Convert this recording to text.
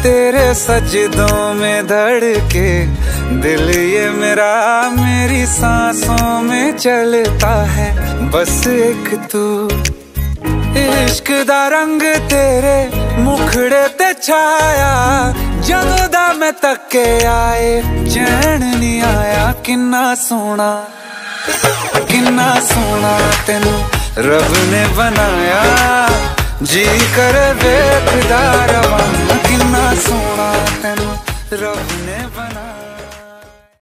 तेरे सजदों में धड़के दिल ये मेरा, मेरी सांसों में चलता है बस एक तू। इश्क दा रंग तेरे मुखड़े ते छाया, जदों दा मैं तके आए चैन नहीं आया। किन्ना सोना तेनू रब ने बनाया, जी कर वेखदा रवां। किन्ना सोना तेनू रब ने बनाया।